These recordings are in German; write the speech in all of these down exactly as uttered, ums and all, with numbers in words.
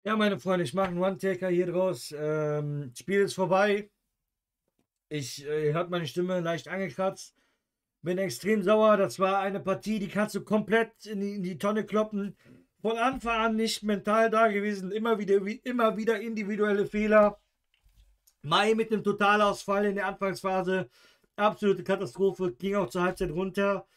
Ja, meine Freunde, ich mache einen One-Taker hier draus. Ähm, Spiel ist vorbei. Ich äh, ihr hört meine Stimme leicht angekratzt. Bin extrem sauer. Das war eine Partie, die kannst du komplett in die, in die Tonne kloppen. Von Anfang an nicht mental da gewesen. Immer wieder, wie, immer wieder individuelle Fehler. Mai mit dem Totalausfall in der Anfangsphase. Absolute Katastrophe. Ging auch zur Halbzeit runter.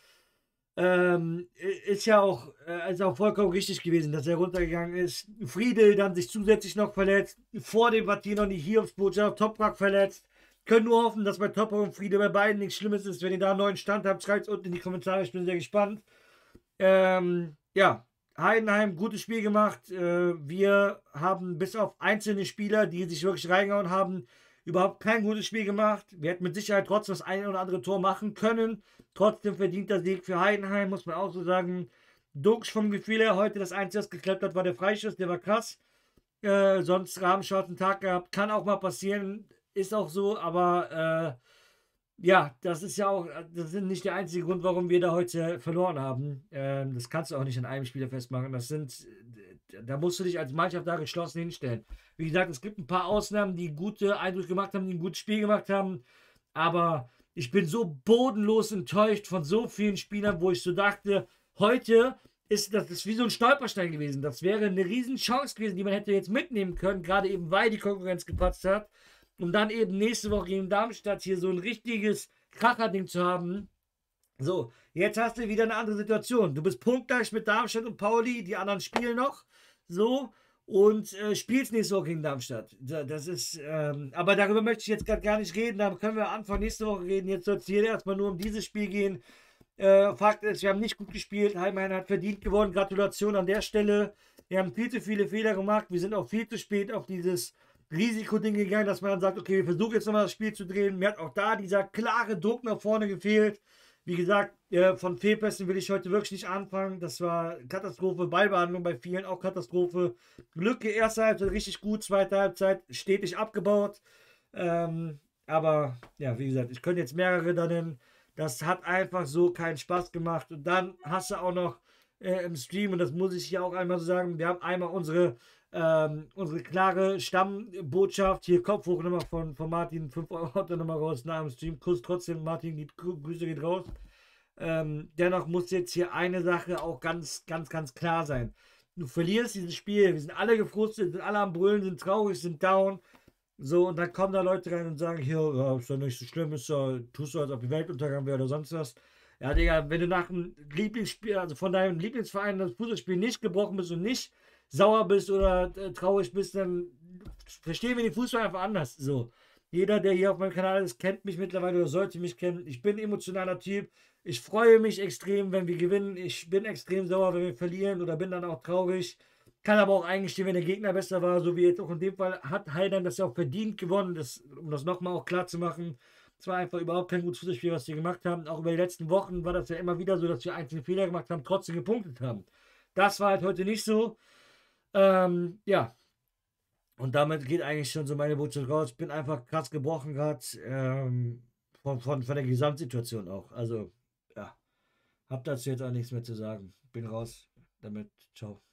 Ähm, ist ja auch, äh, ist auch vollkommen richtig gewesen, dass er runtergegangen ist. Friedel dann sich zusätzlich noch verletzt. Vor dem Partie noch die Hiobsbotschaft. Toprak verletzt. Können nur hoffen, dass bei Toprak und Friedel bei beiden nichts Schlimmes ist. Wenn ihr da einen neuen Stand habt, schreibt es unten in die Kommentare. Ich bin sehr gespannt. Ähm, ja, Heidenheim, gutes Spiel gemacht. Äh, wir haben bis auf einzelne Spieler, die sich wirklich reingehauen haben, überhaupt kein gutes Spiel gemacht. Wir hätten mit Sicherheit trotzdem das eine oder andere Tor machen können. Trotzdem verdienter Sieg für Heidenheim, muss man auch so sagen. Dux vom Gefühl her heute das Einzige, was geklappt hat, war der Freischuss, der war krass. Äh, sonst Rahmenschwarzen Tag gehabt, kann auch mal passieren, ist auch so, aber äh, ja, das ist ja auch, das ist nicht der einzige Grund, warum wir da heute verloren haben. Ähm, das kannst du auch nicht an einem Spieler festmachen. Das sind, da musst du dich als Mannschaft da geschlossen hinstellen. Wie gesagt, es gibt ein paar Ausnahmen, die gute Eindrücke gemacht haben, die ein gutes Spiel gemacht haben. Aber ich bin so bodenlos enttäuscht von so vielen Spielern, wo ich so dachte, heute ist das ist wie so ein Stolperstein gewesen. Das wäre eine riesen Chance gewesen, die man hätte jetzt mitnehmen können, gerade eben weil die Konkurrenz gepatzt hat. Um dann eben nächste Woche gegen Darmstadt hier so ein richtiges Kracherding zu haben. So, jetzt hast du wieder eine andere Situation. Du bist punktgleich mit Darmstadt und Pauli, die anderen spielen noch. So, und äh, spielst nächste Woche gegen Darmstadt. Das ist, ähm, aber darüber möchte ich jetzt gerade gar nicht reden. Da können wir Anfang nächste Woche reden. Jetzt soll es hier erstmal nur um dieses Spiel gehen. Äh, Fakt ist, wir haben nicht gut gespielt. Heidenheim hat verdient gewonnen. Gratulation an der Stelle. Wir haben viel zu viele Fehler gemacht. Wir sind auch viel zu spät auf dieses Risikoding gegangen, dass man dann sagt, okay, wir versuchen jetzt nochmal das Spiel zu drehen. Mir hat auch da dieser klare Druck nach vorne gefehlt. Wie gesagt, äh, von Fehlpässen will ich heute wirklich nicht anfangen. Das war Katastrophe. Ballbehandlung bei vielen auch Katastrophe. Lücke, erste Halbzeit richtig gut, zweite Halbzeit stetig abgebaut. Ähm, aber ja, wie gesagt, ich könnte jetzt mehrere da nennen. Das hat einfach so keinen Spaß gemacht. Und dann hast du auch noch äh, im Stream, und das muss ich hier auch einmal so sagen, wir haben einmal unsere ähm, unsere klare Stammbotschaft, hier Kopf hoch nochmal von, von Martin, fünf Euro haut er nochmal raus nach dem Stream. Kuss trotzdem, Martin, die Grüße geht raus. Ähm, dennoch muss jetzt hier eine Sache auch ganz, ganz, ganz klar sein. Du verlierst dieses Spiel, wir sind alle gefrustet, sind alle am Brüllen, sind traurig, sind down. So, und dann kommen da Leute rein und sagen, hier, ja, ist doch nicht so schlimm, ist doch, tust du, als ob die Weltuntergang wäre oder sonst was. Ja, Digga, wenn du nach einem Lieblingsspiel, also von deinem Lieblingsverein das Fußballspiel nicht gebrochen bist und nicht sauer bist oder äh, traurig bist, dann verstehen wir den Fußball einfach anders. So. Jeder, der hier auf meinem Kanal ist, kennt mich mittlerweile oder sollte mich kennen. Ich bin ein emotionaler Typ. Ich freue mich extrem, wenn wir gewinnen. Ich bin extrem sauer, wenn wir verlieren oder bin dann auch traurig. Kann aber auch eingestehen, wenn der Gegner besser war, so wie jetzt auch in dem Fall, hat Heidenheim das ja auch verdient gewonnen, das, um das nochmal auch klar zu machen. Es war einfach überhaupt kein gutes Fußballspiel, was wir gemacht haben. Auch über die letzten Wochen war das ja immer wieder so, dass wir einzelne Fehler gemacht haben, trotzdem gepunktet haben. Das war halt heute nicht so. Ähm, ja, und damit geht eigentlich schon so meine Botschaft raus. Ich bin einfach krass gebrochen gerade ähm, von, von, von der Gesamtsituation auch. Also, ja, hab dazu jetzt auch nichts mehr zu sagen. Bin raus damit. Ciao.